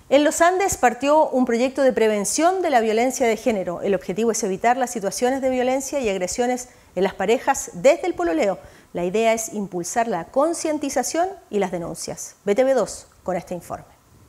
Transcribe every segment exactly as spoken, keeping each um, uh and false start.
En los Andes partió un proyecto de prevención de la violencia de género. El objetivo es evitar las situaciones de violencia y agresiones en las parejas desde el pololeo. La idea es impulsar la concientización y las denuncias. B T V dos con este informe.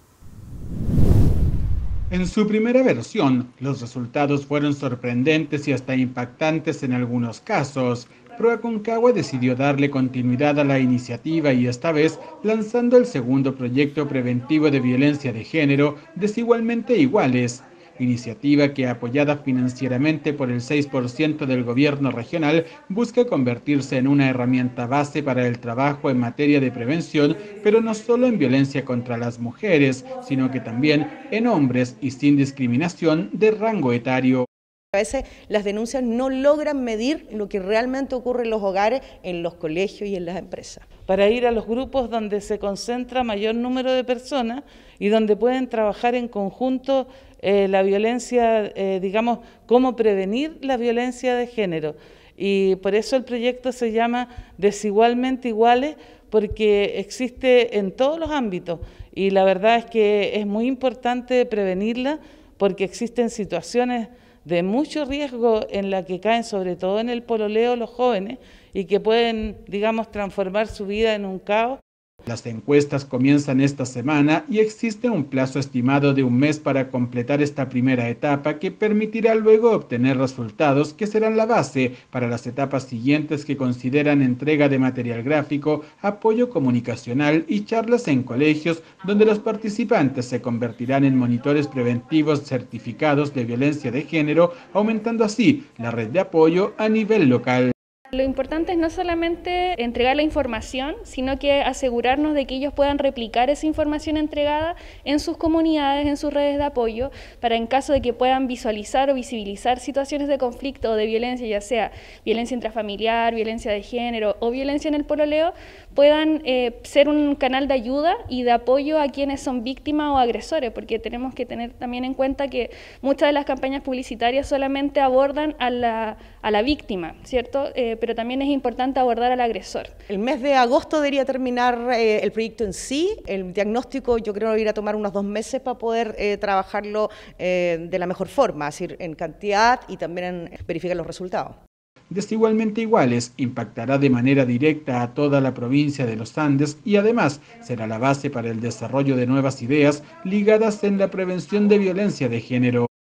En su primera versión, los resultados fueron sorprendentes y hasta impactantes en algunos casos. Proaconcagua decidió darle continuidad a la iniciativa y esta vez lanzando el segundo proyecto preventivo de violencia de género, Desigualmente Iguales, iniciativa que, apoyada financieramente por el seis por ciento del gobierno regional, busca convertirse en una herramienta base para el trabajo en materia de prevención, pero no solo en violencia contra las mujeres, sino que también en hombres y sin discriminación de rango etario. A veces las denuncias no logran medir lo que realmente ocurre en los hogares, en los colegios y en las empresas. Para ir a los grupos donde se concentra mayor número de personas y donde pueden trabajar en conjunto eh, la violencia, eh, digamos, cómo prevenir la violencia de género. Y por eso el proyecto se llama Desigualmente Iguales, porque existe en todos los ámbitos y la verdad es que es muy importante prevenirla porque existen situaciones de mucho riesgo en la que caen, sobre todo en el pololeo, los jóvenes y que pueden, digamos, transformar su vida en un caos. Las encuestas comienzan esta semana y existe un plazo estimado de un mes para completar esta primera etapa que permitirá luego obtener resultados que serán la base para las etapas siguientes que consideran entrega de material gráfico, apoyo comunicacional y charlas en colegios donde los participantes se convertirán en monitores preventivos certificados de violencia de género, aumentando así la red de apoyo a nivel local. Lo importante es no solamente entregar la información, sino que asegurarnos de que ellos puedan replicar esa información entregada en sus comunidades, en sus redes de apoyo, para en caso de que puedan visualizar o visibilizar situaciones de conflicto o de violencia, ya sea violencia intrafamiliar, violencia de género o violencia en el pololeo, puedan eh, ser un canal de ayuda y de apoyo a quienes son víctimas o agresores, porque tenemos que tener también en cuenta que muchas de las campañas publicitarias solamente abordan a la, a la víctima, ¿cierto? Eh, pero también es importante abordar al agresor. El mes de agosto debería terminar eh, el proyecto en sí. El diagnóstico yo creo que irá a tomar unos dos meses para poder eh, trabajarlo eh, de la mejor forma, es decir, en cantidad y también en verificar los resultados. Desigualmente Iguales impactará de manera directa a toda la provincia de los Andes y además será la base para el desarrollo de nuevas ideas ligadas en la prevención de violencia de género.